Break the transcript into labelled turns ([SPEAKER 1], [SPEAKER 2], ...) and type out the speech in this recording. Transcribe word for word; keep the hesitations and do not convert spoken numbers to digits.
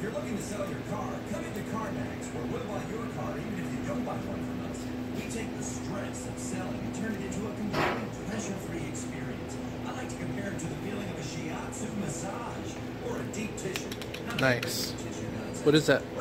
[SPEAKER 1] you're looking to sell your car, come into CarMax, where we'll buy your car even if you don't buy one from us. We take the stress of selling and turn it into a completely pressure-free experience. I like to compare it to the feeling of a shiatsu massage or a deep tissue.
[SPEAKER 2] Nice. What is that?